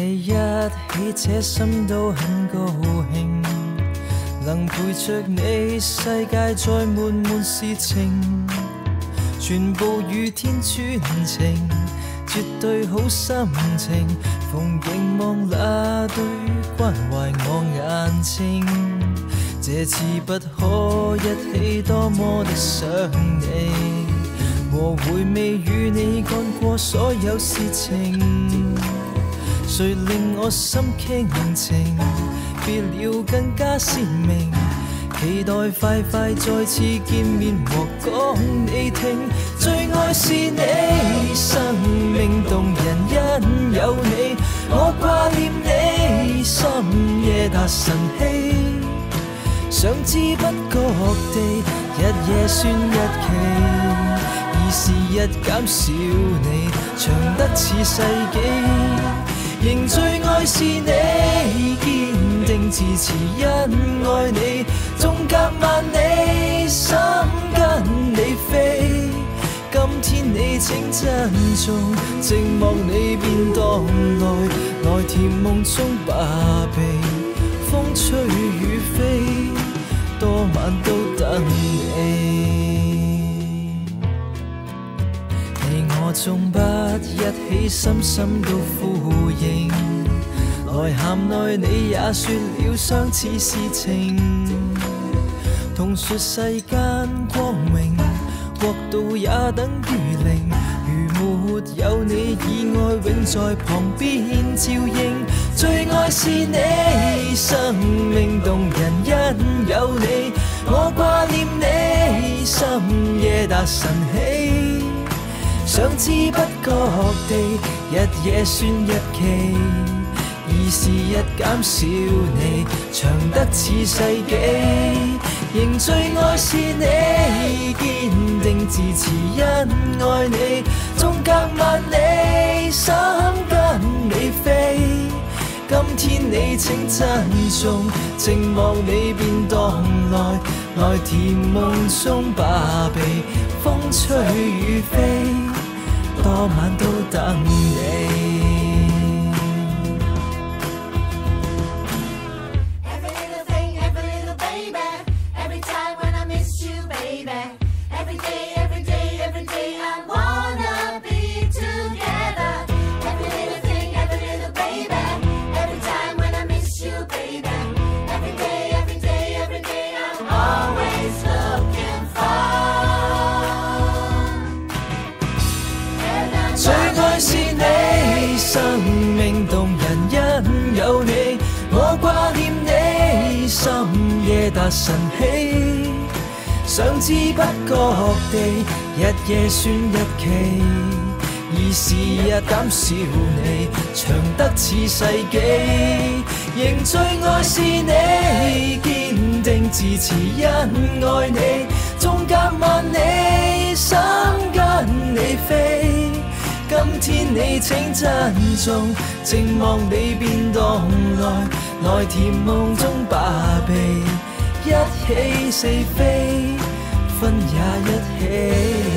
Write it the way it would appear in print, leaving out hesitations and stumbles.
你一起，這心都很高興，能陪着你，世界再悶悶事情，全部與天專情，絕對好心情。逢凝望那對關懷我眼睛，這次不可一起，多麼的想你，和回味與你幹過所有事情。誰令我心傾情，別了更加鮮明，期待快快再次見面和講你聽。最愛是你，生命動人因有你，我掛念你，深夜達晨曦，想知不覺地日夜算日期，二是日減少你，長得似世紀。仍最愛是你，堅定自持因愛你，縱隔萬里，心跟你飛。今天你請珍重，寂寞你便蕩來，來甜夢中把臂，風吹雨飛，多晚都等你。你我縱不一起，深深都呼應，來涵內你也說了相似事情，同說世間光榮，國度也等於零，如沒有你以愛永在旁邊照應。最愛是你，生命動人因有你，我掛念你，深夜達晨曦，想知不覺地日夜算日期，二是日減少你，長得似世紀。仍最愛是你，堅定自持因愛你，縱隔萬里，心跟你飛。今天你請珍重，寂寞你便蕩來，來甜夢中把臂，風吹雨飛，多晚都等你。生命動人因有你，我掛念你，深夜達晨曦，想知不覺地日夜算日期，二是日減少你，長得似世紀。仍最愛是你，堅定自持因愛你，縱隔萬里，心跟你飛。今天你請珍重，寂寞你便蕩來，來甜夢中把臂，一起四飛，分也一起。